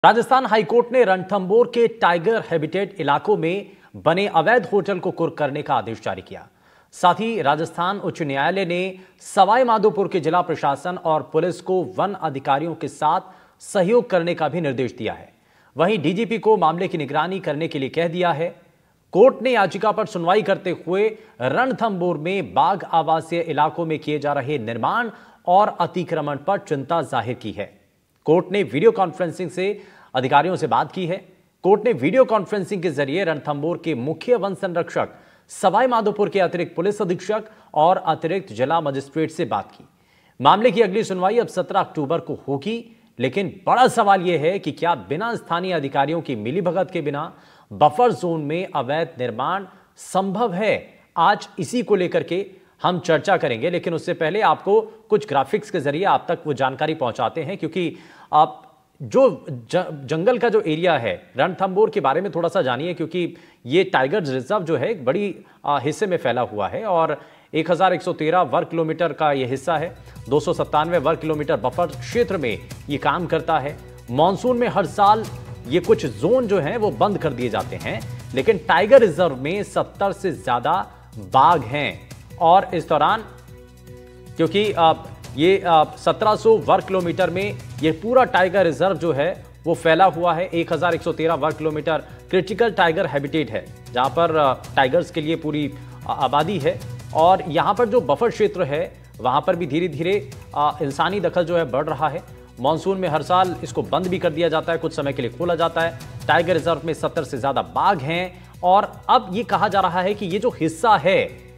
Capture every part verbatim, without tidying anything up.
Rajasthan high court ने रणथंभौर के tiger habitat इलाकों में बने अवैध होटल को कुर्क करने का आदेश जारी किया। साथ ही राजस्थान उच्च न्यायालय ने सवाई माधोपुर के जिला प्रशासन और पुलिस को वन अधिकारियों के साथ सहयोग करने का भी निर्देश दिया है। वहीं डीजीपी को मामले की निगरानी करने के लिए कह दिया है। कोर्ट ने याचिका पर सुनवाई करते हुए रणथंभौर में बाघ आवासीय इलाकों में किए जा रहे निर्माण और अतिक्रमण पर चिंता जाहिर की है। कोर्ट ने वीडियो कॉन्फ्रेंसिंग से अधिकारियों से बात की है। कोर्ट ने वीडियो कॉन्फ्रेंसिंग के जरिए रणथंभौर के मुख्य वन संरक्षक, सवाई माधोपुर के अतिरिक्त पुलिस अधीक्षक और अतिरिक्त जिला मजिस्ट्रेट से बात की। मामले की अगली सुनवाई अब सत्रह अक्टूबर को होगी, लेकिन बड़ा सवाल यह है कि क्या बिना स्थानीय अधिकारियों की मिलीभगत के बिना बफर जोन में अवैध निर्माण संभव है? आज इसी को लेकर के हम चर्चा करेंगे, लेकिन उससे पहले आपको कुछ ग्राफिक्स के जरिए आप तक वो जानकारी पहुंचाते हैं, क्योंकि आप जो जंगल का जो एरिया है रणथंभौर के बारे में थोड़ा सा जानिए, क्योंकि ये टाइगर रिजर्व जो है एक बड़ी हिस्से में फैला हुआ है और एक हज़ार एक सौ तेरह वर्ग किलोमीटर का ये हिस्सा है। दो सौ सत्तानवे वर्ग किलोमीटर बफर क्षेत्र में ये काम करता है। मॉनसून में हर साल ये कुछ जोन जो हैं वो बंद कर दिए जाते हैं, लेकिन टाइगर रिजर्व में सत्तर से ज्यादा बाघ हैं और इस दौरान क्योंकि ये सत्रह सौ वर्ग किलोमीटर में ये पूरा टाइगर रिजर्व जो है वो फैला हुआ है। एक हज़ार एक सौ तेरह वर्ग किलोमीटर क्रिटिकल टाइगर हैबिटेट है, जहां पर टाइगर्स के लिए पूरी आबादी है और यहां पर जो बफर क्षेत्र है वहां पर भी धीरे धीरे इंसानी दखल जो है बढ़ रहा है। मॉनसून में हर साल इसको बंद भी कर दिया जाता है, कुछ समय के लिए खोला जाता है। टाइगर रिजर्व में सत्तर से ज्यादा बाघ हैं और अब ये कहा जा रहा है कि ये जो हिस्सा है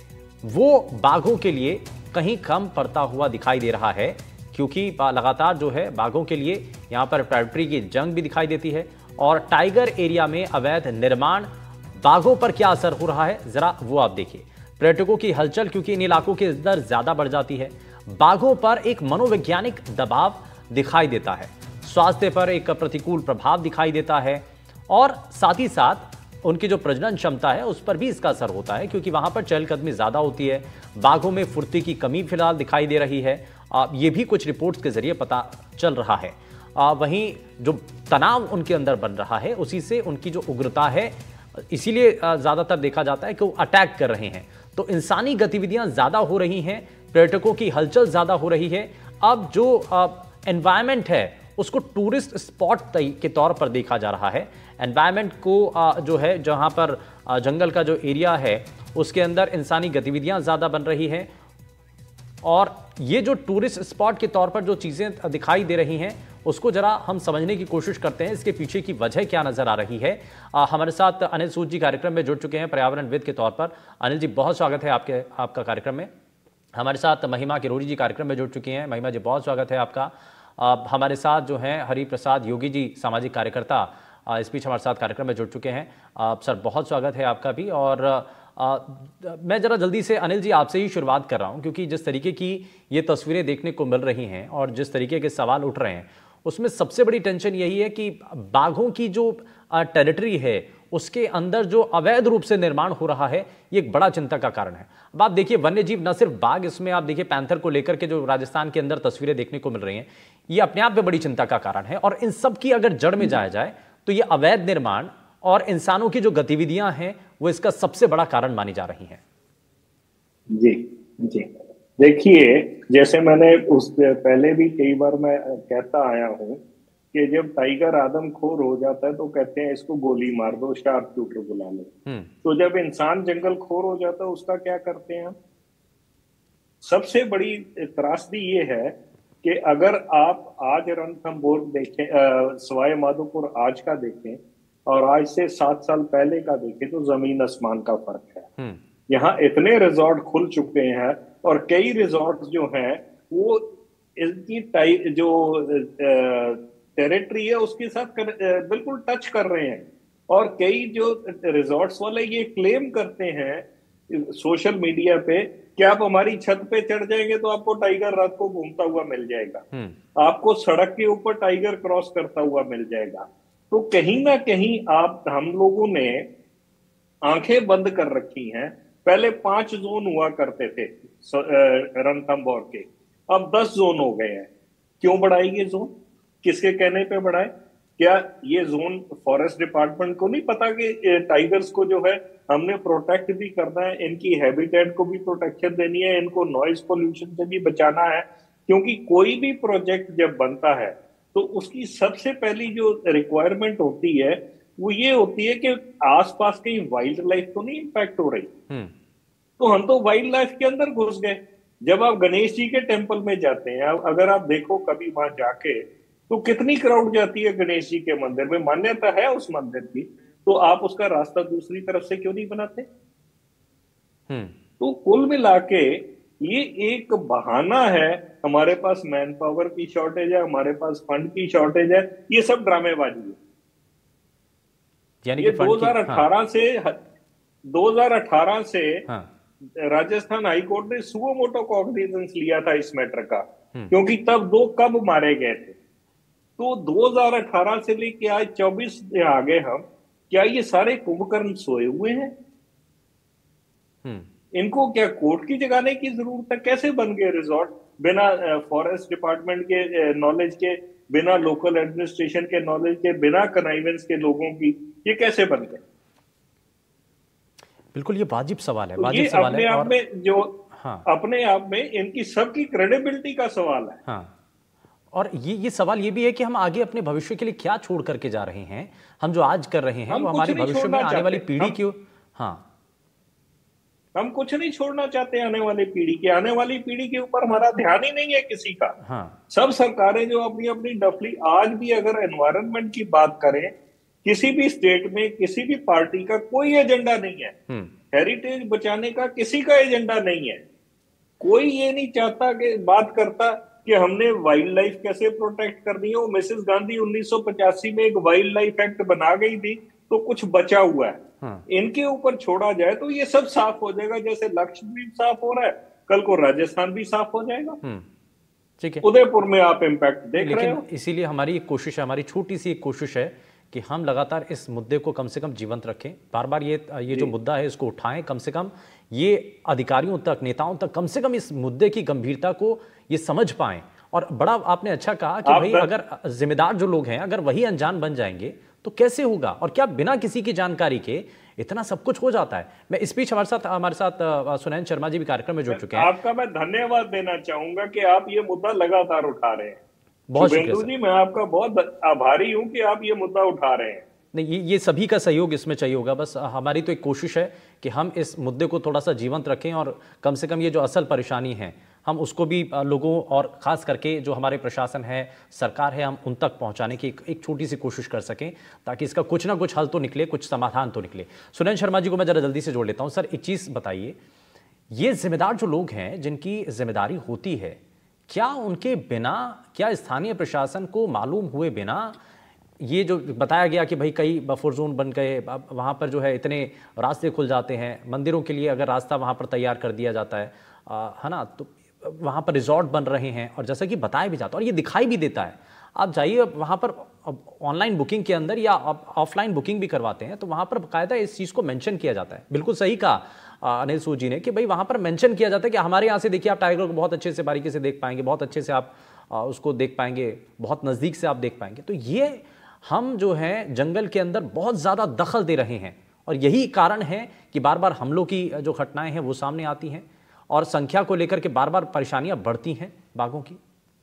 वो बाघों के लिए कहीं कम पड़ता हुआ दिखाई दे रहा है, क्योंकि लगातार जो है बाघों के लिए यहां पर प्रेडेटरी की जंग भी दिखाई देती है और टाइगर एरिया में अवैध निर्माण बाघों पर क्या असर हो रहा है जरा वो आप देखिए। पर्यटकों की हलचल क्योंकि इन इलाकों के अंदर ज्यादा बढ़ जाती है, बाघों पर एक मनोवैज्ञानिक दबाव दिखाई देता है, स्वास्थ्य पर एक प्रतिकूल प्रभाव दिखाई देता है और साथ ही साथ उनकी जो प्रजनन क्षमता है उस पर भी इसका असर होता है, क्योंकि वहां पर चहलकदमी ज्यादा होती है। बाघों में फुर्ती की कमी फिलहाल दिखाई दे रही है, ये भी कुछ रिपोर्ट्स के जरिए पता चल रहा है। वहीं जो तनाव उनके अंदर बन रहा है उसी से उनकी जो उग्रता है, इसीलिए ज्यादातर देखा जाता है कि वो अटैक कर रहे हैं। तो इंसानी गतिविधियां ज्यादा हो रही हैं, पर्यटकों की हलचल ज्यादा हो रही है। अब जो एनवायरमेंट है उसको टूरिस्ट स्पॉट के तौर पर देखा जा रहा है। एनवायरमेंट को जो है जहां पर जंगल का जो एरिया है उसके अंदर इंसानी गतिविधियां ज़्यादा बन रही हैं और ये जो टूरिस्ट स्पॉट के तौर पर जो चीज़ें दिखाई दे रही हैं उसको जरा हम समझने की कोशिश करते हैं, इसके पीछे की वजह क्या नज़र आ रही है। आ, हमारे साथ अनिल सूद जी कार्यक्रम में जुड़ चुके हैं पर्यावरणविद के तौर पर। अनिल जी, बहुत स्वागत है आपके आपका कार्यक्रम में। हमारे साथ महिमा किरोड़ी जी कार्यक्रम में जुड़ चुकी हैं। महिमा जी, बहुत स्वागत है आपका। आ, हमारे साथ जो हैं हरि प्रसाद योगी जी, सामाजिक कार्यकर्ता, इस बीच हमारे साथ कार्यक्रम में जुड़ चुके हैं। आ, सर, बहुत स्वागत है आपका भी। और आ, मैं ज़रा जल्दी से अनिल जी आपसे ही शुरुआत कर रहा हूं, क्योंकि जिस तरीके की ये तस्वीरें देखने को मिल रही हैं और जिस तरीके के सवाल उठ रहे हैं उसमें सबसे बड़ी टेंशन यही है कि बाघों की जो टेरिटरी है उसके अंदर जो अवैध रूप से निर्माण हो रहा है ये एक बड़ा चिंता का कारण है। अब आप देखिए, वन्य जीव न सिर्फ बाघ, इसमें आप देखिए पैंथर को लेकर के जो राजस्थान के अंदर तस्वीरें देखने को मिल रही हैं ये अपने आप में बड़ी चिंता का कारण है। और इन सब की अगर जड़ में जाया जाए तो ये अवैध निर्माण और इंसानों की जो गतिविधियां हैं वो इसका सबसे बड़ा कारण मानी जा रही हैं। जी जी, देखिए, जैसे मैंने उस पहले भी कई बार मैं कहता आया हूं कि जब टाइगर आदमखोर हो जाता है तो कहते हैं इसको गोली मार दो, शार्प शूटर बुला लो। तो जब इंसान जंगल खोर हो जाता है उसका क्या करते हैं? सबसे बड़ी त्रासदी ये है कि अगर आप आज रणथंभौर देखें, सवाई माधोपुर आज का देखें और आज से सात साल पहले का देखें तो जमीन आसमान का फर्क है। यहाँ इतने रिजॉर्ट खुल चुके हैं और कई रिजॉर्ट जो हैं वो इसकी टाइप जो टेरिटरी है उसके साथ कर, बिल्कुल टच कर रहे हैं। और कई जो रिजॉर्ट्स वाले ये क्लेम करते हैं सोशल मीडिया पे कि आप हमारी छत पे चढ़ जाएंगे तो आपको टाइगर रात को घूमता हुआ मिल जाएगा, आपको सड़क के ऊपर टाइगर क्रॉस करता हुआ मिल जाएगा। तो कहीं ना कहीं आप हम लोगों ने आंखें बंद कर रखी हैं। पहले पांच जोन हुआ करते थे रणथंभौर के, अब दस जोन हो गए हैं। क्यों बढ़ाई ये जोन? किसके कहने पे बढ़ाए? क्या ये जोन फॉरेस्ट डिपार्टमेंट को नहीं पता कि टाइगर्स को जो है हमने प्रोटेक्ट भी करना है, इनकी हैबिटेट को भी प्रोटेक्शन देनी है, इनको नॉइज पोल्यूशन से भी बचाना है? क्योंकि कोई भी प्रोजेक्ट जब बनता है तो उसकी सबसे पहली जो रिक्वायरमेंट होती है वो ये होती है कि आसपास कहीं वाइल्ड लाइफ तो नहीं इंपैक्ट हो रही। तो हम तो वाइल्ड लाइफ के अंदर घुस गए। जब आप गणेश जी के टेम्पल में जाते हैं, अगर आप देखो कभी वहां जाके तो कितनी क्राउड जाती है गणेश जी के मंदिर में, मान्यता है उस मंदिर की, तो आप उसका रास्ता दूसरी तरफ से क्यों नहीं बनाते? तो कुल मिला के ये एक बहाना है, हमारे पास मैन पावर की शॉर्टेज है, हमारे पास फंड की शॉर्टेज है, ये सब ड्रामेबाजी है। यानी ये दो हज़ार अठारह हाँ। से दो हज़ार अठारह से हाँ। राजस्थान हाईकोर्ट ने सुओ मोटो कॉग्निजेंस लिया था इस मैटर का, क्योंकि तब दो कब मारे गए थे। तो दो हज़ार अठारह से लेके आज चौबीस में आ गए हम, क्या ये सारे कुंभकर्ण सोए हुए हैं? इनको क्या कोर्ट की जगाने की जरूरत है? कैसे बन गए रिजॉर्ट बिना फॉरेस्ट डिपार्टमेंट के नॉलेज के, बिना लोकल एडमिनिस्ट्रेशन के नॉलेज के, बिना कनाइवेंस के लोगों की, ये कैसे बन गए? बिल्कुल ये वाजिब सवाल है, तो वाजिब ये सवाल अपने है आप और... में जो हाँ। अपने आप में इनकी सबकी क्रेडिबिलिटी का सवाल है। हाँ। और ये ये सवाल ये भी है कि हम आगे अपने भविष्य के लिए क्या छोड़ करके जा रहे हैं। हम जो आज कर रहे हैं वो हमारी भविष्य में आने वाली पीढ़ी की हाँ हम कुछ नहीं छोड़ना चाहते आने वाली पीढ़ी के। आने वाली पीढ़ी के ऊपर हमारा ध्यान ही नहीं है किसी का। हाँ। सब सरकारें जो अपनी अपनी डफली, आज भी अगर एनवायरनमेंट की बात करें, किसी भी स्टेट में किसी भी पार्टी का कोई एजेंडा नहीं है। हेरिटेज बचाने का किसी का एजेंडा नहीं है। कोई ये नहीं चाहता कि बात करता कि हमने वाइल्ड लाइफ कैसे प्रोटेक्ट करनी है। मिसेस गांधी उन्नीस सौ पचासी में एक वाइल्ड लाइफ एक्ट बना गई थी, तो कुछ बचा हुआ है। हाँ। इनके ऊपर छोड़ा जाए तो ये सब साफ हो जाएगा। जैसे लक्षद्वीप साफ हो रहा है, कल को राजस्थान भी साफ हो जाएगा। ठीक है, उदयपुर में आप इम्पैक्ट देख रहे हो। इसीलिए हमारी एक कोशिश है, हमारी छोटी सी एक कोशिश है कि हम लगातार इस मुद्दे को कम से कम जीवंत रखें। बार बार ये ये जो मुद्दा है इसको उठाएं, कम से कम ये अधिकारियों तक, नेताओं तक कम से कम इस मुद्दे की गंभीरता को ये समझ पाएं। और बड़ा आपने अच्छा कहा कि भाई अगर जिम्मेदार जो लोग हैं अगर वही अनजान बन जाएंगे तो कैसे होगा, और क्या बिना किसी की जानकारी के इतना सब कुछ हो जाता है। मैं इस बीच हमारे साथ हमारे साथ सुनैन शर्मा जी भी कार्यक्रम में जुड़ चुके हैं। आपका मैं धन्यवाद देना चाहूंगा कि आप ये मुद्दा लगातार उठा रहे हैं। बहुत शुक्रिया जी, मैं आपका बहुत आभारी हूं कि आप ये मुद्दा उठा रहे हैं। नहीं, ये ये सभी का सहयोग इसमें चाहिए होगा। बस हमारी तो एक कोशिश है कि हम इस मुद्दे को थोड़ा सा जीवंत रखें और कम से कम ये जो असल परेशानी है हम उसको भी लोगों और ख़ास करके जो हमारे प्रशासन है, सरकार है, हम उन तक पहुंचाने की एक, एक छोटी सी कोशिश कर सकें, ताकि इसका कुछ ना कुछ हल तो निकले, कुछ समाधान तो निकले। सुनैन शर्मा जी को मैं ज़रा जल्दी से जोड़ लेता हूँ। सर, एक चीज़ बताइए, ये जिम्मेदार जो लोग हैं जिनकी जिम्मेदारी होती है, क्या उनके बिना, क्या स्थानीय प्रशासन को मालूम हुए बिना ये जो बताया गया कि भाई कई बफर जोन बन गए, वहाँ पर जो है इतने रास्ते खुल जाते हैं, मंदिरों के लिए अगर रास्ता वहाँ पर तैयार कर दिया जाता है, है ना, तो वहाँ पर रिजॉर्ट बन रहे हैं और जैसा कि बताया भी जाता है और ये दिखाई भी देता है। आप जाइए वहाँ पर ऑनलाइन बुकिंग के अंदर या ऑफलाइन बुकिंग भी करवाते हैं तो वहाँ पर बाकायदा इस चीज़ को मेंशन किया जाता है। बिल्कुल सही कहा अनिल सूद जी ने कि भाई वहाँ पर मेंशन किया जाता है कि हमारे यहाँ से देखिए आप टाइगर को बहुत अच्छे से बारीकी से देख पाएंगे, बहुत अच्छे से आप उसको देख पाएंगे, बहुत नज़दीक से आप देख पाएंगे। तो ये हम जो हैं जंगल के अंदर बहुत ज़्यादा दखल दे रहे हैं और यही कारण है कि बार बार हमलों की जो घटनाएं हैं वो सामने आती हैं और संख्या को लेकर के बार बार परेशानियां बढ़ती हैं बाघों की।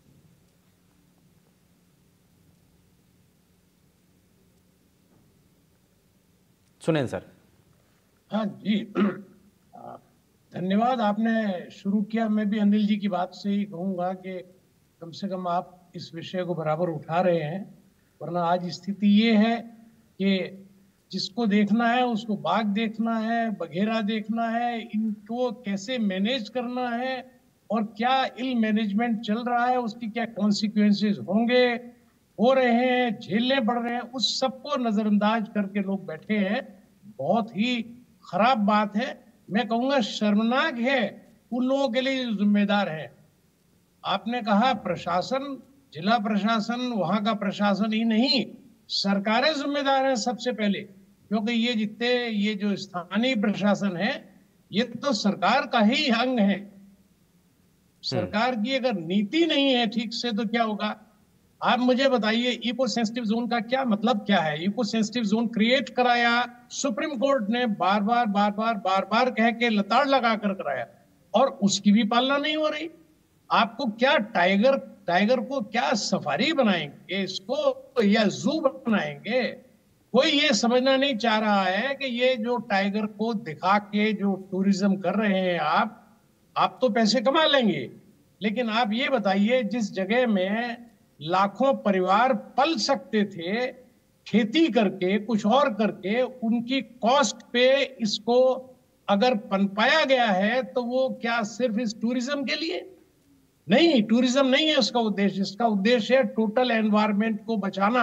सुनें सर। हाँ जी, धन्यवाद। आपने शुरू किया, मैं भी अनिल जी की बात से ही कहूंगा कि कम से कम आप इस विषय को बराबर उठा रहे हैं, वरना आज स्थिति ये है कि जिसको देखना है उसको बाघ देखना है, बघेरा देखना है, इनको कैसे मैनेज करना है और क्या इल मैनेजमेंट चल रहा है, उसकी क्या कॉन्सिक्वेंसेस होंगे, हो रहे हैं, झेलने पड़ रहे हैं, उस सबको नजरअंदाज करके लोग बैठे हैं। बहुत ही खराब बात है, मैं कहूँगा शर्मनाक है उन लोगों के लिए जो जिम्मेदार है। आपने कहा प्रशासन, जिला प्रशासन, वहां का प्रशासन ही नहीं, सरकारें जिम्मेदार हैं सबसे पहले, क्योंकि ये जितने ये जो स्थानीय प्रशासन है ये तो सरकार का ही अंग है। सरकार की अगर नीति नहीं है ठीक से तो क्या होगा? आप मुझे बताइए इको सेंसिटिव जोन का क्या मतलब क्या है? इको सेंसिटिव जोन क्रिएट कराया, सुप्रीम कोर्ट ने बार बार बार बार बार बार कह के लताड़ लगा कर कराया, और उसकी भी पालना नहीं हो रही। आपको क्या टाइगर टाइगर को क्या सफारी बनाएंगे इसको, या जू बनाएंगे? कोई ये समझना नहीं चाह रहा है कि ये जो टाइगर को दिखा के जो टूरिज्म कर रहे हैं आप आप तो पैसे कमा लेंगे, लेकिन आप ये बताइए जिस जगह में लाखों परिवार पल सकते थे खेती करके कुछ और करके, उनकी कॉस्ट पे इसको अगर पनपाया गया है तो वो क्या सिर्फ इस टूरिज्म के लिए? नहीं, टूरिज्म नहीं है उसका उद्देश्य। इसका उद्देश्य है टोटल एनवायरमेंट को बचाना,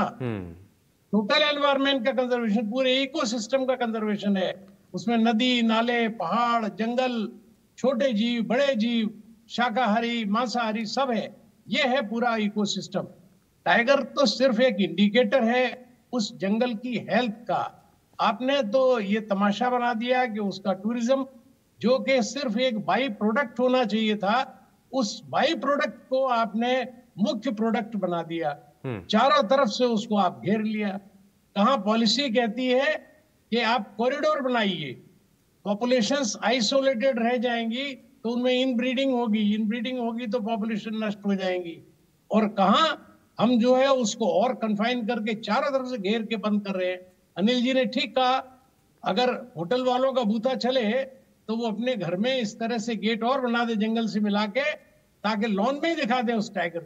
टोटल एनवायरमेंट का कंजर्वेशन, पूरे इकोसिस्टम का कंजर्वेशन है। उसमें नदी नाले पहाड़ जंगल, छोटे जीव बड़े जीव, शाकाहारी मांसाहारी सब है। ये है पूरा इकोसिस्टम। टाइगर तो सिर्फ एक इंडिकेटर है उस जंगल की हेल्थ का। आपने तो ये तमाशा बना दिया कि उसका टूरिज्म, जो कि सिर्फ एक बाई प्रोडक्ट होना चाहिए था, उस बाई प्रोडक्ट को आपने मुख्य प्रोडक्ट बना दिया। चारों तरफ से उसको आप घेर लिया। कहां पॉलिसी कहती है कि आप कॉरिडोर बनाइए, पॉपुलेशंस आइसोलेटेड रह जाएंगी तो उनमें इनब्रीडिंग होगी, इनब्रीडिंग होगी तो पॉपुलेशन नष्ट हो जाएंगी। और कहां हम जो है उसको और कन्फाइन करके चारों तरफ से घेर के बंद कर रहे हैं। अनिल जी ने ठीक कहा, अगर होटल वालों का बूथा चले तो वो अपने घर में इस तरह से गेट और बना दे जंगल से मिला के, ताकि लॉन में ही दिखा दे उस टाइगर।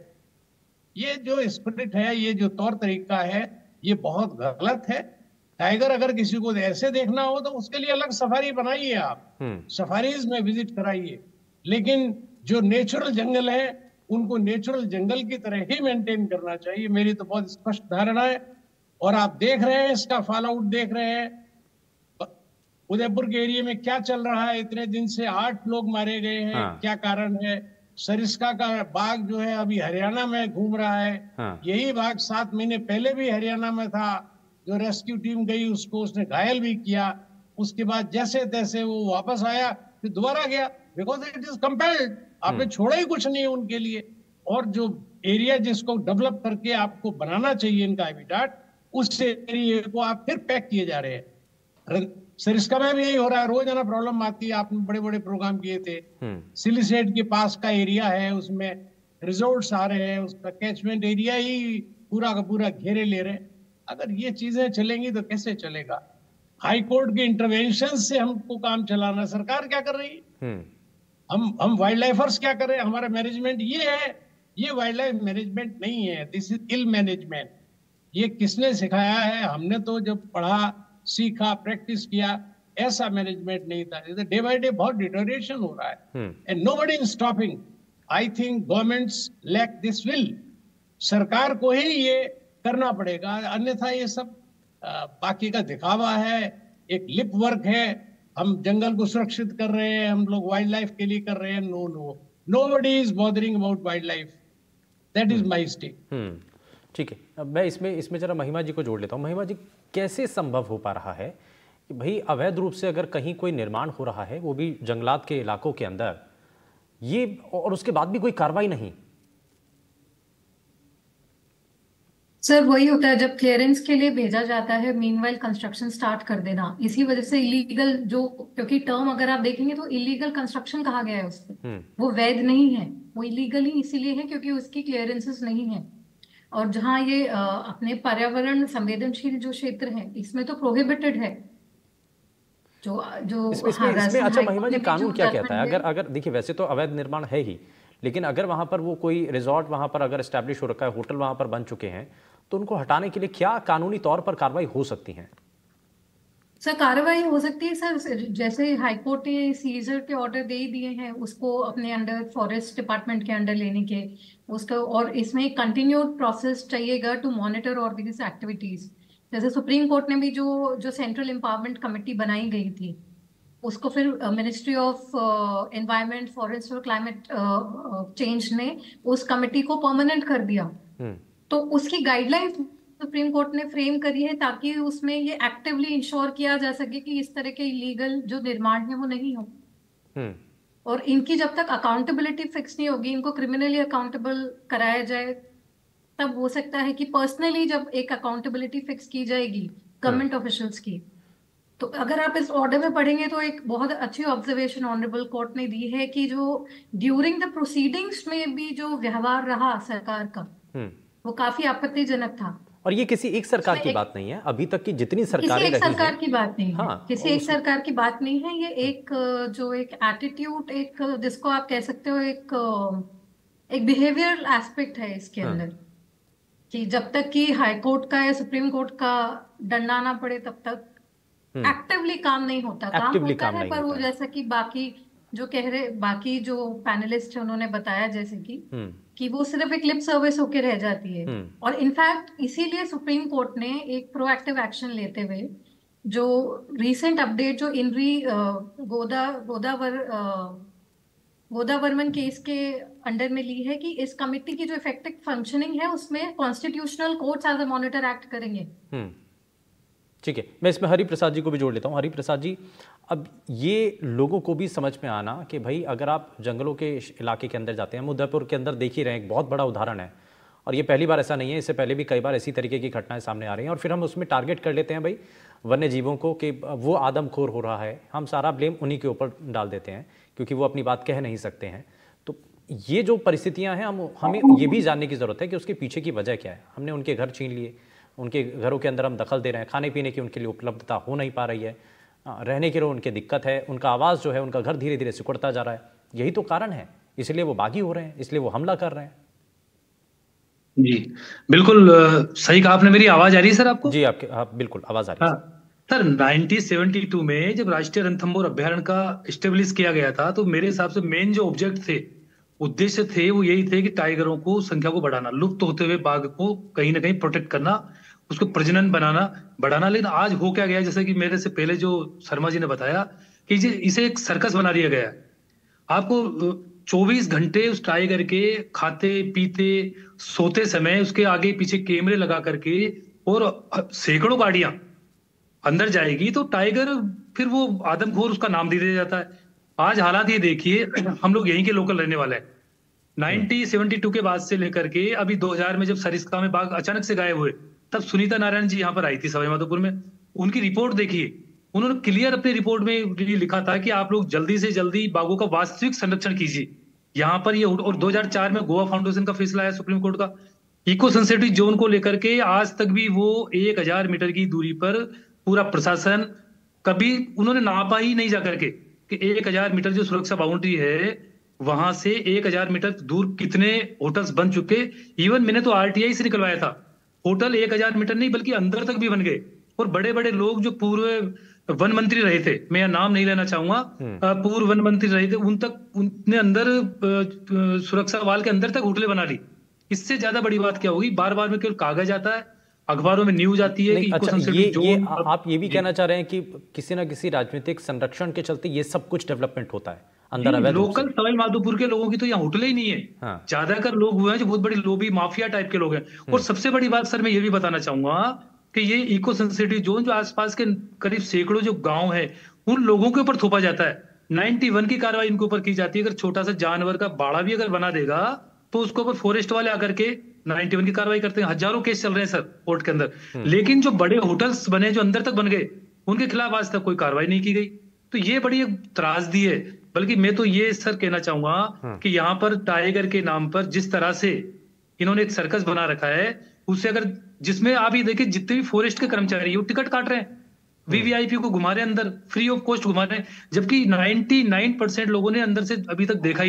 ये जो स्पिरिट है, ये जो तौर तरीका है, ये बहुत गलत है। टाइगर अगर किसी को ऐसे देखना हो तो उसके लिए अलग सफारी बनाइए, आप सफारीज में विजिट कराइए, लेकिन जो नेचुरल जंगल है उनको नेचुरल जंगल की तरह ही मेंटेन करना चाहिए। मेरी तो बहुत स्पष्ट धारणा है। और आप देख रहे हैं इसका फॉल आउट देख रहे हैं। उदयपुर के एरिया में क्या चल रहा है, इतने दिन से आठ लोग मारे गए हैं। हाँ। क्या कारण है? सरिस्का का बाघ जो है अभी हरियाणा में घूम रहा है। हाँ। यही बाघ सात महीने पहले भी हरियाणा में था, जो रेस्क्यू टीम गई उसको उसने घायल भी किया। उसके बाद जैसे तैसे वो वापस आया, फिर दोबारा गया, बिकॉज इट इज कंपेल्ड। आपने छोड़ा ही कुछ नहीं उनके लिए। और जो एरिया जिसको डेवलप करके आपको बनाना चाहिए इनका हैबिटेट, उस एरिया को आप फिर पैक किए जा रहे हैं। सरिस्का में भी यही हो रहा है, रोजाना प्रॉब्लम आती है। आपने बड़े बड़े प्रोग्राम किए थे, सिलिसेट के पास का एरिया है, उसमें रिजोर्ट्स आ रहे हैं, उसका कैचमेंट एरिया ही पूरा का पूरा घेरे ले रहे हैं। अगर ये चीजें चलेंगी तो कैसे चलेगा? हाई कोर्ट के इंटरवेंशन से हमको काम चलाना, सरकार क्या कर रही है? हम हम वाइल्ड लाइफर्स क्या कर रहे हैं? हमारा मैनेजमेंट ये है, ये वाइल्ड लाइफ मैनेजमेंट नहीं है, दिस इज इल मैनेजमेंट। ये किसने सिखाया है? हमने तो जब पढ़ा सीखा प्रैक्टिस किया, ऐसा मैनेजमेंट नहीं था। डे बाय डे बहुत डिटोरिएशन हो रहा है and nobody is stopping. I think governments lack this will. सरकार को ही ये करना पड़ेगा, अन्यथा ये सब आ, बाकी का दिखावा है, एक लिप वर्क है। हम जंगल को सुरक्षित कर रहे हैं, हम लोग वाइल्ड लाइफ के लिए कर रहे हैं। No no nobody is bothering about wildlife. That is my stake. ठीक है, अब मैं इसमें इसमें जरा महिमा जी को जोड़ लेता हूँ। महिमा जी, कैसे संभव हो पा रहा है कि भाई अवैध रूप से अगर कहीं कोई निर्माण हो रहा है, वो भी जंगलात के इलाकों के अंदर, ये और उसके बाद भी कोई कार्रवाई नहीं? सर वही होता है, जब क्लियरेंस के लिए भेजा जाता है, मीनवाइल कंस्ट्रक्शन स्टार्ट कर देना। इसी वजह से इलीगल जो, क्योंकि टर्म अगर आप देखेंगे तो इलीगल कंस्ट्रक्शन कहा गया है उसको, वो वैध नहीं है, वो इलीगल ही इसीलिए है क्योंकि उसकी क्लियरेंसेस नहीं है। और जहाँ ये आ, अपने पर्यावरण संवेदनशील जो क्षेत्र है, इसमें तो प्रोहिबिटेड है। जो जो इसमें, इसमें, इसमें अच्छा महिमा जी, कानून क्या कहता है? अगर अगर देखिए, वैसे तो अवैध निर्माण है ही, लेकिन अगर वहां पर वो कोई रिजॉर्ट वहां पर अगर एस्टैब्लिश हो रखा है, होटल वहां पर बन चुके हैं, तो उनको हटाने के लिए क्या कानूनी तौर पर कार्रवाई हो सकती है? सर कार्रवाई हो सकती है सर, जैसे हाईकोर्ट ने सीजर के ऑर्डर दे दिए हैं उसको अपने अंडर, फॉरेस्ट डिपार्टमेंट के अंडर लेने के उसका। और इसमें कंटिन्यूड प्रोसेस चाहिएगा टू मॉनिटर और दिस एक्टिविटीज। जैसे सुप्रीम कोर्ट ने भी जो जो सेंट्रल एम्पावरमेंट कमेटी बनाई गई थी, उसको फिर मिनिस्ट्री ऑफ एनवायरनमेंट, फॉरेस्ट और क्लाइमेट चेंज ने उस कमेटी को परमानेंट कर दिया। तो उसकी गाइडलाइंस सुप्रीम कोर्ट ने फ्रेम करी है ताकि उसमें ये एक्टिवली इंश्योर किया जा सके कि इस तरह के इलीगल जो निर्माण है वो नहीं हो। और इनकी जब तक अकाउंटेबिलिटी फिक्स नहीं होगी, इनको क्रिमिनली अकाउंटेबल कराया जाए, तब हो सकता है कि पर्सनली जब एक अकाउंटेबिलिटी फिक्स की जाएगी गवर्नमेंट ऑफिशियल्स की, तो अगर आप इस ऑर्डर में पढ़ेंगे तो एक बहुत अच्छी ऑब्जर्वेशन ऑनरेबल कोर्ट ने दी है कि जो ड्यूरिंग द प्रोसीडिंग्स में भी जो व्यवहार रहा सरकार का वो काफी आपत्तिजनक था। और ये किसी एक सरकार की बात नहीं है, अभी तक की जितनी सरकारें किसी एक सरकार की बात नहीं है, हाँ, किसी एक सरकार की बात नहीं है। ये एक जो एक एटीट्यूड, एक जिसको आप कह सकते हो एक एक बिहेवियरल एस्पेक्ट है इसके अंदर, कि जब तक कि हाई कोर्ट का या सुप्रीम कोर्ट का डंडा ना पड़े तब तक एक्टिवली काम नहीं होता। काम होता है पर वो जैसा कि बाकी जो कह रहे बाकी जो पैनलिस्ट है उन्होंने बताया जैसे कि कि वो सिर्फ एक लिप सर्विस होके रह जाती है। और इनफैक्ट इसीलिए सुप्रीम कोर्ट ने एक प्रोएक्टिव एक्शन लेते हुए जो रीसेंट अपडेट जो इनरी गोदा गोदावर गोदावर्मन केस के अंडर में ली है कि इस कमिटी की जो इफेक्टिव फंक्शनिंग है उसमें constitutional courts as a monitor act करेंगे। ठीक है, मैं इसमें हरि प्रसाद जी को भी जोड़ लेता हूँ। हरि प्रसाद जी, अब ये लोगों को भी समझ में आना कि भाई अगर आप जंगलों के इलाके के अंदर जाते हैं, उदयपुर के अंदर देख ही रहे हैं, एक बहुत बड़ा उदाहरण है, और ये पहली बार ऐसा नहीं है, इससे पहले भी कई बार ऐसी तरीके की घटनाएं सामने आ रही हैं, और फिर हम उसमें टारगेट कर लेते हैं भाई वन्य जीवों को कि वो आदमखोर हो रहा है, हम सारा ब्लेम उन्हीं के ऊपर डाल देते हैं क्योंकि वो अपनी बात कह नहीं सकते हैं। तो ये जो परिस्थितियाँ हैं, हम हमें ये भी जानने की ज़रूरत है कि उसके पीछे की वजह क्या है। हमने उनके घर छीन लिए, उनके घरों के अंदर हम दखल दे रहे हैं, खाने पीने की उनके लिए उपलब्धता हो नहीं पा रही है, रहने के लिए उनकी दिक्कत है, उनका आवाज़ जो है, उनका घर धीरे धीरे सिकुड़ता जा रहा है। यही तो कारण है, इसलिए वो बागी हो रहे हैं, इसलिए वो हमला कर रहे हैं। जी बिल्कुल सही कहा आपने। मेरी आवाज आ रही है सर आपको? जी आपके आप बिल्कुल आवाज आ रही है। हाँ सर, उन्नीस सौ बहत्तर में जब राष्ट्रीय रणथंभौर अभ्यारण्य का एस्टेब्लिश किया गया था तो मेरे हिसाब से मेन जो ऑब्जेक्ट थे, उद्देश्य थे, वो यही थे कि टाइगरों को संख्या को बढ़ाना, लुप्त होते हुए बाघ को कहीं ना कहीं प्रोटेक्ट करना, उसको प्रजनन बनाना बढ़ाना। लेकिन आज हो क्या गया, जैसे कि मेरे से पहले जो शर्मा जी ने बताया कि इसे एक सर्कस बना दिया गया। आपको चौबीस घंटे उस टाइगर के खाते पीते सोते समय उसके आगे पीछे कैमरे लगा करके और सैकड़ों गाड़ियां अंदर जाएगी तो टाइगर फिर वो आदमखोर उसका नाम दे दिया जाता है। आज हालात ये देखिए, हम लोग यहीं के लोकल रहने वाले हैं। उन्नीस सौ बहत्तर के बाद से लेकर के अभी दो हज़ार में जब सरिस्का में बाघ अचानक से गायब हुए, तब सुनीता नारायण जी यहाँ पर आई थी सवाई माधोपुर में। उनकी रिपोर्ट देखिए, उन्होंने क्लियर अपनी रिपोर्ट में लिखा था कि आप लोग जल्दी से जल्दी बाघों का वास्तविक संरक्षण कीजिए यहाँ पर। ये और दो हज़ार चार में गोवा फाउंडेशन का फैसला है सुप्रीम कोर्ट का, इको सेंसिटिव जोन को लेकर के आज तक भी वो एक हजार मीटर की दूरी पर पूरा प्रशासन कभी उन्होंने नापा ही नहीं जाकर के कि एक हजार मीटर जो सुरक्षा बाउंड्री है वहां से एक हजार मीटर दूर कितने होटल्स बन चुके। इवन मैंने तो आरटीआई से निकलवाया था, होटल एक हजार मीटर नहीं बल्कि अंदर तक भी बन गए। और बड़े बड़े लोग जो पूर्व वन मंत्री रहे थे, मैं नाम नहीं लेना चाहूंगा, पूर्व वन मंत्री रहे थे, उन तक उनने अंदर सुरक्षा वाल के अंदर तक होटलें बना ली। इससे ज्यादा बड़ी बात क्या होगी? बार बार में केवल कागज आता है, अखबारों में न्यूज आती है कि अच्छा, ये, ये आप ये भी कहना चाह रहे हैं कि किसी ना किसी राजनीतिक संरक्षण के चलते ये सब कुछ डेवलपमेंट होता है अंदर अवैध। लोकल सवाई माधोपुर के लोगों की तो यहाँ होटलें ही नहीं है। हाँ। ज्यादातर लोग हुए हैं जो बहुत बड़ी लोबी माफिया टाइप के लोग हैं। और सबसे बड़ी बात सर मैं ये भी बताना चाहूंगा कि ये इको सेंसिटिव जोन जो आसपास के करीब सैकड़ों जो गांव है उन लोगों के ऊपर थोपा जाता है। इक्यानवे की कार्रवाई इनके ऊपर की जाती है। अगर छोटा सा जानवर का बाड़ा भी अगर बना देगा तो उसके ऊपर फॉरेस्ट वाले आकर के इक्यानवे की कार्रवाई करते हैं। हजारों केस चल रहे हैं सर कोर्ट के अंदर। लेकिन जो बड़े होटल्स बने जो अंदर तक बन गए उनके खिलाफ आज तक कोई कार्रवाई नहीं की गई। तो ये बड़ी एक त्रासदी है। बल्कि मैं तो ये सर कहना चाहूंगा कि यहाँ पर टाइगर के नाम पर जिस तरह से इन्होंने एक सर्कस बना रखा है, उससे अगर जिसमें आप ये देखिए जितने भी फॉरेस्ट के कर्मचारी है वो टिकट काट रहे हैं, वीवीआईपी को घुमा रहे हैं अंदर, फ्री ऑफ कॉस्ट घुमा रहे हैं, जबकि निन्यानवे परसेंट लोगों ने अंदर से अभी तक देखा ही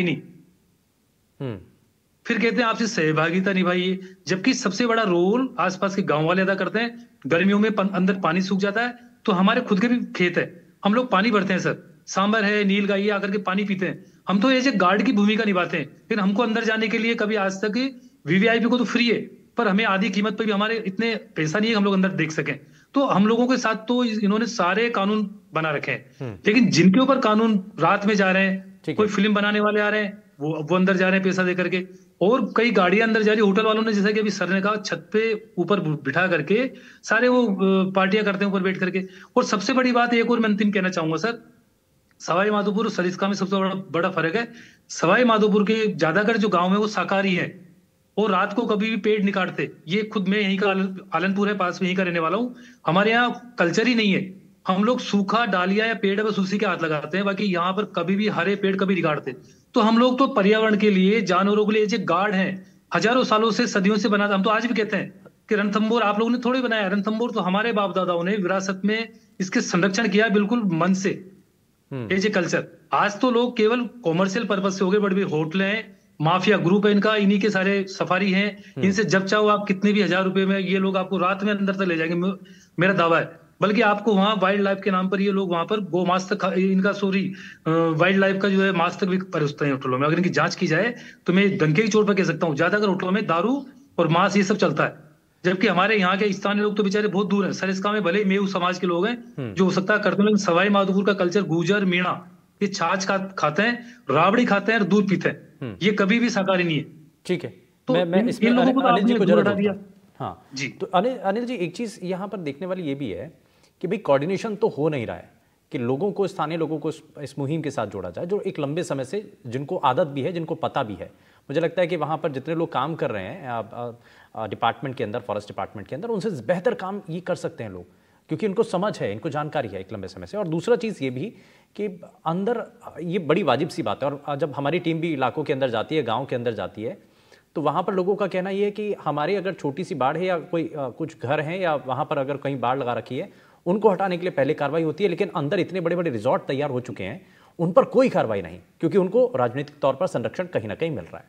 नहीं। फिर कहते हैं आपसे सहभागिता निभाइए, जबकि सबसे बड़ा रोल आसपास के गांव वाले अदा करते हैं। गर्मियों में अंदर पानी सूख जाता है तो हमारे खुद के भी खेत है, हम लोग पानी भरते हैं सर, सांबर है, नीलगाई आकर के पानी पीते हैं। हम तो एज ए गार्ड की भूमिका निभाते हैं। फिर हमको अंदर जाने के लिए कभी आज तक वीवीआईपी को तो फ्री है, पर हमें आधी कीमत पर भी हमारे इतने पैसा नहीं है हम लोग अंदर देख सकें। तो हम लोगों के साथ तो इन्होंने सारे कानून बना रखे हैं, लेकिन जिनके ऊपर कानून रात में जा रहे हैं, कोई फिल्म बनाने वाले आ रहे हैं वो वो अंदर जा रहे हैं पैसा दे करके, और कई गाड़ियां अंदर जा रही। होटल वालों ने जैसा कि अभी सर ने कहा छत पे ऊपर बिठा करके सारे वो पार्टियां करते हैं ऊपर बैठ करके। और सबसे बड़ी बात एक और मैं अंतिम कहना चाहूंगा सर, सवाई माधोपुर और सरिस्का में सबसे बड़ा बड़ा फर्क है। सवाई माधोपुर के ज्यादातर जो गांव है वो शाकाहारी है, और रात को कभी भी पेड़ नहीं काटते। ये खुद मैं यहीं का आलनपुर है पास में, यहीं का रहने वाला हूँ। हमारे यहाँ कल्चर ही नहीं है, हम लोग सूखा डालिया या पेड़ बस उसी के हाथ लगाते हैं, बाकी यहाँ पर कभी भी हरे पेड़ कभी नहीं काटते। तो हम लोग तो पर्यावरण के लिए, जानवरों के लिए जो गार्ड हैं, हजारों सालों से, सदियों से बना। हम तो आज भी कहते हैं कि रणथंभौर आप लोगों ने थोड़ी बनाया, रणथंभौर तो हमारे बाप दादाओं ने विरासत में इसके संरक्षण किया बिल्कुल मन से। ये जो कल्चर आज तो लोग केवल कॉमर्शियल पर्पज से हो गए, बड़े बड़े होटल हैं, माफिया ग्रुप है इनका, इन्हीं के सारे सफारी हैं, इनसे जब चाहो आप कितने भी हजार रुपए में ये लोग आपको रात में अंदर तक ले जाएंगे, मेरा दावा है। बल्कि आपको वहां वाइल्ड लाइफ के नाम पर ये लोग वहां पर गो मांस तक, इनका सॉरी वाइल्ड लाइफ का जो है मांस तक भी परोसते हैं होटलों में। अगर इनकी जांच की जाए तो मैं डंके की चोट पर कह सकता हूँ, ज्यादातर होटलों में दारू और मांस ये सब चलता है, जबकि हमारे यहाँ के स्थानीय लोग तो बेचारे बहुत दूर हैं। सरिस्का में भले मेहू समाज के लोग हैं जो हो सकता है करते हैं, लेकिन सवाई माधोपुर का कल्चर, गुर्जर मीणा, ये छाछ खा, खाते हैं, राबड़ी खाते हैं और दूध पीते हैं, ये कभी भी शाकाहारी नहीं है। ठीक है, तो मैं मैं इन, इसमें इन लोगों को तो अनिल जी को जरूर दिया। हाँ जी, तो अनिल अनिल जी एक चीज यहाँ पर देखने वाली ये भी है कि भाई कोऑर्डिनेशन तो हो नहीं रहा है कि लोगों को, स्थानीय लोगों को इस मुहिम के साथ जोड़ा जाए, जो एक लंबे समय से जिनको आदत भी है, जिनको पता भी है। मुझे लगता है कि वहाँ पर जितने लोग काम कर रहे हैं डिपार्टमेंट के अंदर, फॉरेस्ट डिपार्टमेंट के अंदर, उनसे बेहतर काम ये कर सकते हैं लोग, क्योंकि इनको समझ है, इनको जानकारी है एक लंबे समय से। और दूसरा चीज़ ये भी कि अंदर ये बड़ी वाजिब सी बात है, और जब हमारी टीम भी इलाकों के अंदर जाती है, गाँव के अंदर जाती है, तो वहाँ पर लोगों का कहना ये है कि हमारी अगर छोटी सी बाढ़ है या कोई आ, कुछ घर हैं या वहाँ पर अगर कहीं बाढ़ लगा रखी है, उनको हटाने के लिए पहले कार्रवाई होती है, लेकिन अंदर इतने बड़े बड़े रिजॉर्ट तैयार हो चुके हैं, उन पर कोई कार्रवाई नहीं, क्योंकि उनको राजनीतिक तौर पर संरक्षण कहीं ना कहीं मिल रहा है।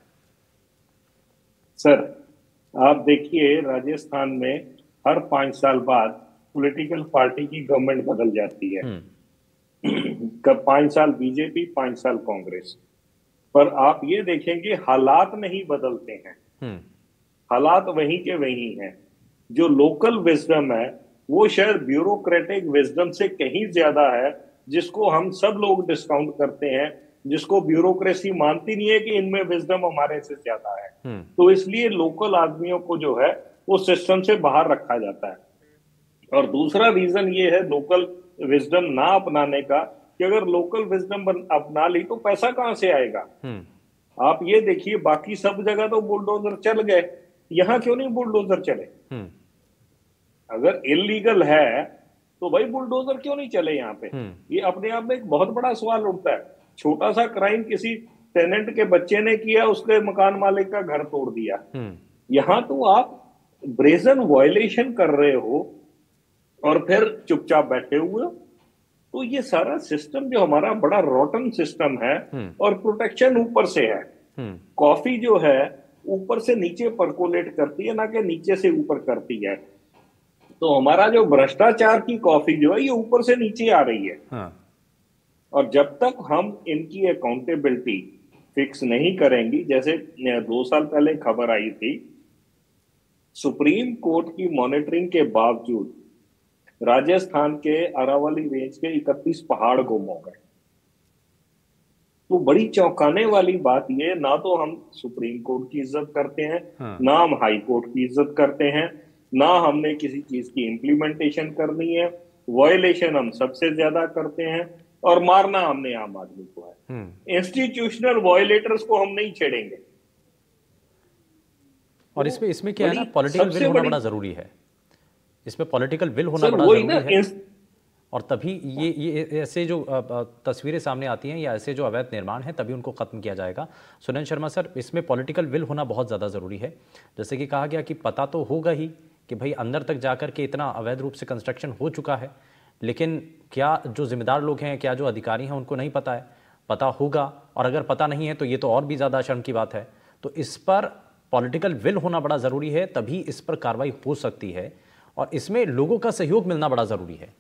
सर आप देखिए, राजस्थान में हर पांच साल बाद पॉलिटिकल पार्टी की गवर्नमेंट बदल जाती है। कब पांच साल बीजेपी, पांच साल कांग्रेस, पर आप ये देखेंगे हालात नहीं बदलते हैं, हालात वहीं के वहीं हैं। जो लोकल विजडम है वो शायद ब्यूरोक्रेटिक विजडम से कहीं ज्यादा है, जिसको हम सब लोग डिस्काउंट करते हैं, जिसको ब्यूरोक्रेसी मानती नहीं है कि इनमें विजडम हमारे से ज्यादा है। तो इसलिए लोकल आदमियों को जो है वो सिस्टम से बाहर रखा जाता है। और दूसरा रीजन ये है लोकल विजडम ना अपनाने का, कि अगर लोकल विजडम अपना ली तो पैसा कहां से आएगा। आप ये देखिए, बाकी सब जगह तो बुलडोजर चल गए, यहां क्यों नहीं बुलडोजर चले? अगर इलीगल है तो भाई बुलडोजर क्यों नहीं चले यहाँ पे? ये अपने आप में एक बहुत बड़ा सवाल उठता है। छोटा सा क्राइम किसी टेनेंट के बच्चे ने किया, उसके मकान मालिक का घर तोड़ दिया, यहां तो आप ब्रेजन वायलेशन कर रहे हो और फिर चुपचाप बैठे हुए हो। तो ये सारा सिस्टम जो हमारा बड़ा रोटन सिस्टम है, और प्रोटेक्शन ऊपर से है। कॉफी जो है ऊपर से नीचे परकोलेट करती है, ना कि नीचे से ऊपर करती है। तो हमारा जो भ्रष्टाचार की कॉफी जो है ये ऊपर से नीचे आ रही है। हाँ। और जब तक हम इनकी अकाउंटेबिलिटी फिक्स नहीं करेंगी, जैसे दो साल पहले खबर आई थी, सुप्रीम कोर्ट की मॉनिटरिंग के बावजूद राजस्थान के अरावली रेंज के इकतीस पहाड़ गुम हो गए। तो बड़ी चौंकाने वाली बात ये, ना तो हम सुप्रीम कोर्ट की इज्जत करते हैं, हाँ। ना हम हाई कोर्ट की इज्जत करते हैं, ना हमने किसी चीज की इम्प्लीमेंटेशन करनी है। वायलेशन हम सबसे ज्यादा करते हैं, और मारना हमने आम आदमी को है। इंस्टीट्यूशनल वायलेटर्स को हम नहीं छेड़ेंगे। और इसमें इसमें क्या है ना, पॉलिटिकल विल होना बड़ा जरूरी है। इसमें पॉलिटिकल विल होना बड़ा जरूरी है, और तभी ये ये ऐसे जो तस्वीरें सामने आती हैं या ऐसे जो अवैध निर्माण हैं, तभी उनको खत्म किया जाएगा। सुनैन शर्मा सर, इसमें पॉलिटिकल विल होना बहुत ज़्यादा ज़रूरी है। जैसे कि कहा गया कि पता तो होगा ही कि भाई अंदर तक जाकर के इतना अवैध रूप से कंस्ट्रक्शन हो चुका है, लेकिन क्या जो जिम्मेदार लोग हैं, क्या जो अधिकारी हैं, उनको नहीं पता है? पता होगा, और अगर पता नहीं है तो ये तो और भी ज़्यादा शर्म की बात है। तो इस पर पॉलिटिकल विल होना बड़ा ज़रूरी है, तभी इस पर कार्रवाई हो सकती है, और इसमें लोगों का सहयोग मिलना बड़ा ज़रूरी है।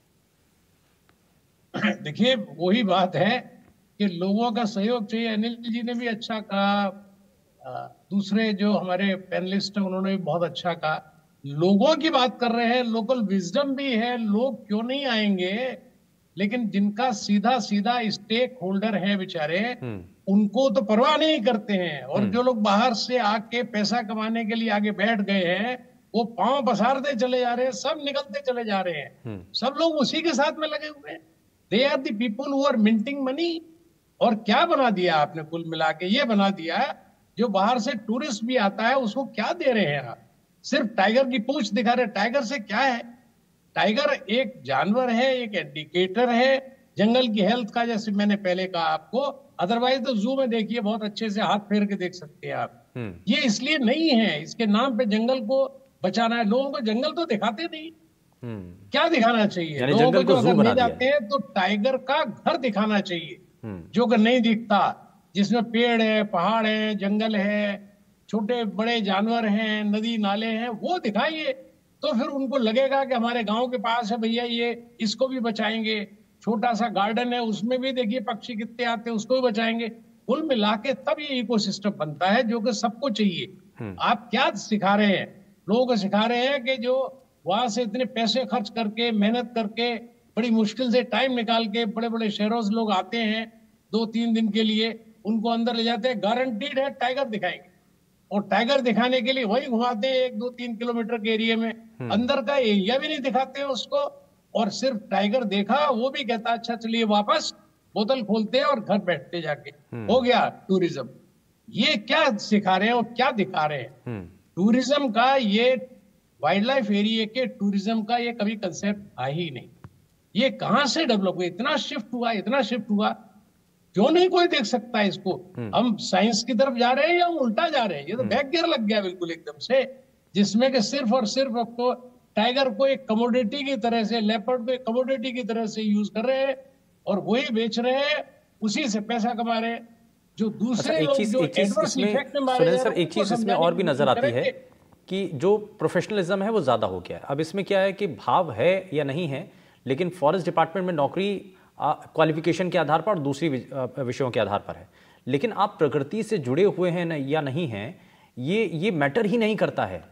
देखिए, वही बात है कि लोगों का सहयोग चाहिए। अनिल जी ने भी अच्छा कहा, दूसरे जो हमारे पैनलिस्ट हैं उन्होंने भी बहुत अच्छा कहा। लोगों की बात कर रहे हैं, लोकल विजडम भी है, लोग क्यों नहीं आएंगे? लेकिन जिनका सीधा सीधा स्टेक होल्डर है बेचारे, उनको तो परवाह नहीं करते हैं। और जो लोग बाहर से आके पैसा कमाने के लिए आगे बैठ गए हैं, वो पांव पसारते चले जा रहे हैं, सब निकलते चले जा रहे हैं, सब लोग उसी के साथ में लगे हुए हैं। They are the people who are minting money. और क्या बना दिया आपने? कुल मिला के ये बना दिया जो बाहर से टूरिस्ट भी आता है उसको क्या दे रहे हैं आप? सिर्फ टाइगर की पूंछ दिखा रहे। टाइगर से क्या है? टाइगर एक जानवर है, एक इंडिकेटर है जंगल की हेल्थ का, जैसे मैंने पहले कहा आपको। अदरवाइज तो जू में देखिए बहुत अच्छे से हाथ फेर के देख सकते हैं आप। ये इसलिए नहीं है, इसके नाम पे जंगल को बचाना है। लोगों को जंगल तो दिखाते नहीं। क्या दिखाना चाहिए लोगों को? जो अगर ले जाते हैं तो टाइगर का घर दिखाना चाहिए, जो कि नहीं दिखता, जिसमें पेड़ है, पहाड़ है, जंगल है, छोटे बड़े जानवर हैं, नदी नाले हैं, वो दिखाइए। तो फिर उनको लगेगा कि हमारे गांव के पास है भैया, ये इसको भी बचाएंगे। छोटा सा गार्डन है, उसमें भी देखिए पक्षी कितने आते हैं, उसको भी बचाएंगे। कुल मिला के तब ये इकोसिस्टम बनता है जो कि सबको चाहिए। आप क्या सिखा रहे हैं? लोगों को सिखा रहे हैं कि जो वहां से इतने पैसे खर्च करके, मेहनत करके, बड़ी मुश्किल से टाइम निकाल के बड़े बड़े शहरों से लोग आते हैं दो तीन दिन के लिए, उनको अंदर ले जाते हैं, गारंटीड है टाइगर दिखाएंगे। और टाइगर दिखाने के लिए वही घुमाते हैं एक दो तीन किलोमीटर के एरिया में, अंदर का एरिया भी नहीं दिखाते हैं उसको। और सिर्फ टाइगर देखा, वो भी कहता अच्छा चलिए वापस, बोतल खोलते हैं और घर बैठते जाके, हो गया टूरिज्म। ये क्या सिखा रहे हैं और क्या दिखा रहे हैं? टूरिज्म का ये वाइल्ड लाइफ एरिया के टूरिज्म का ये कभी कंसेप्ट आ ही नहीं। ये कहां से डेवलप हुआ? इतना शिफ्ट हुआ, इतना शिफ्ट हुआ, क्यों नहीं कोई देख सकता है इसको? हम साइंस की तरफ जा रहे हैं या हम उल्टा जा रहे हैं? ये तो बैक गियर लग गया बिल्कुल एकदम से, जिसमें कि सिर्फ और सिर्फ आपको टाइगर को एक कमोडिटी की तरह से, लेपर्ड को एक कमोडिटी की तरह से यूज कर रहे हैं और वही बेच रहे हैं, उसी से पैसा कमा रहे हैं। जो दूसरे अच्छा, एक चीज एक चीज इसमें सुनील सर, एक चीज इसमें और भी नजर आती है कि जो प्रोफेशनलिज्म है वो ज्यादा हो गया है। अब इसमें क्या है कि भाव है या नहीं है, लेकिन फॉरेस्ट डिपार्टमेंट में नौकरी क्वालिफिकेशन के आधार पर और दूसरी विषयों के आधार पर है, लेकिन आप प्रकृति से जुड़े हुए हैं न, या नहीं हैं, ये ये मैटर ही नहीं करता है।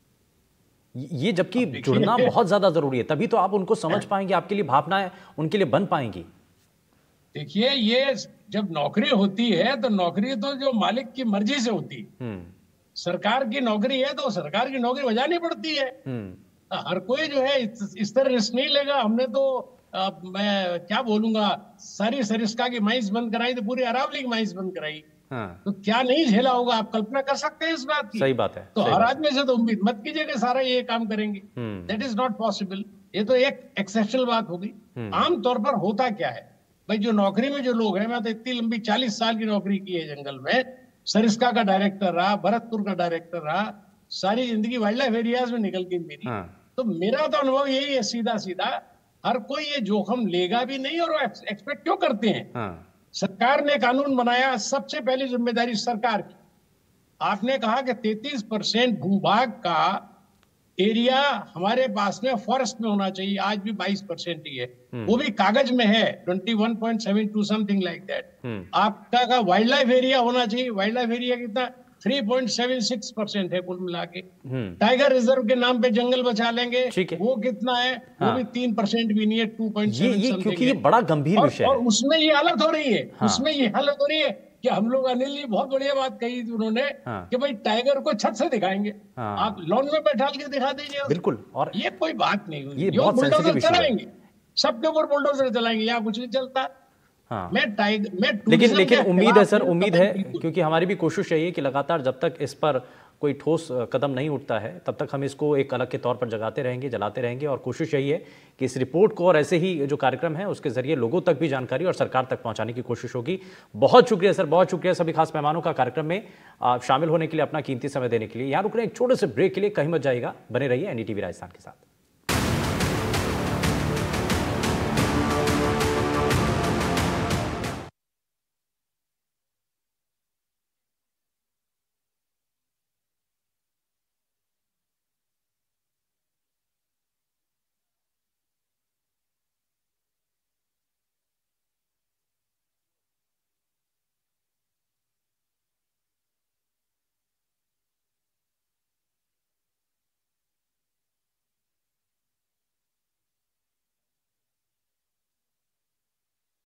ये जबकि जुड़ना बहुत ज्यादा जरूरी है, तभी तो आप उनको समझ पाएंगे, आपके लिए भावनाएं उनके लिए बन पाएंगी। देखिए, ये जब नौकरी होती है तो नौकरी तो जो मालिक की मर्जी से होती है। सरकार की नौकरी है तो सरकार की नौकरी बजानी पड़ती है। हर कोई जो है इस तरह रिस्क नहीं लेगा। हमने तो आ, मैं क्या बोलूंगा, सारी सरिस्का की माइंस बंद कराई तो पूरी अरावली की माइंस बंद कराई। हाँ। तो क्या नहीं झेला होगा? आप कल्पना कर सकते हैं इस बात की? सही बात है। तो हर आदमी से तो उम्मीद मत कीजिए कि सारा ये काम करेंगे। That is not possible. ये तो एक एक्सेप्शनल बात होगी। आमतौर पर होता क्या है भाई, जो नौकरी में जो लोग हैं, मैं तो इतनी लंबी चालीस साल की नौकरी की है जंगल में, सरिस्का का डायरेक्टर रहा, भरतपुर का डायरेक्टर रहा, सारी जिंदगी वाइल्ड लाइफ एरियाज में निकल गई मेरी। हाँ। तो मेरा तो अनुभव यही है, सीधा सीधा हर कोई ये जोखिम लेगा भी नहीं। और एक्सपेक्ट क्यों करते हैं? हाँ। सरकार ने कानून बनाया, सबसे पहली जिम्मेदारी सरकार की। आपने कहा कि तैंतीस परसेंट भूभाग का एरिया हमारे पास में फॉरेस्ट में होना चाहिए, आज भी बाईस परसेंट ही है, वो भी कागज में है इक्कीस पॉइंट सात दो समथिंग लाइक दैट। आपका का वाइल्ड लाइफ एरिया होना चाहिए, वाइल्ड लाइफ एरिया कितना? तीन पॉइंट सात छह परसेंट है कुल मिला के। टाइगर रिजर्व के नाम पे जंगल बचा लेंगे, वो कितना है? हाँ। वो भी तीन परसेंट भी नहीं है, टू पॉइंट सेवन। क्योंकि ये बड़ा गंभीर विषय है और उसमें ये हालत हो रही है। हाँ। उसमें ये हालत हो रही है कि हम लोग, अनिल जी बहुत बढ़िया बात कही थी उन्होंने। हाँ। कि भाई टाइगर को छत से दिखाएंगे। हाँ। आप लॉन में बैठा के दिखा दीजिए। बिल्कुल। और ये कोई बात नहीं हुई। ये बहुत सेंसिटिव विषय है। चलाएंगे सबके ऊपर, बुलडोजर चलाएंगे, यहाँ कुछ नहीं चलता। हाँ। मैं टाइगर मैं लेकिन लेकिन उम्मीद है सर, उम्मीद है, क्योंकि हमारी भी कोशिश यही है कि लगातार जब तक इस पर कोई ठोस कदम नहीं उठता है तब तक हम इसको एक अलग के तौर पर जगाते रहेंगे, जलाते रहेंगे। और कोशिश यही है कि इस रिपोर्ट को और ऐसे ही जो कार्यक्रम है उसके जरिए लोगों तक भी जानकारी और सरकार तक पहुंचाने की कोशिश होगी। बहुत शुक्रिया सर, बहुत शुक्रिया सभी खास मेहमानों का कार्यक्रम में शामिल होने के लिए, अपना कीमती समय देने के लिए। यहाँ रुक रहे हैं एक छोटे से ब्रेक के लिए, कहीं मत जाइएगा, बने रहिए एनडीटीवी राजस्थान के साथ।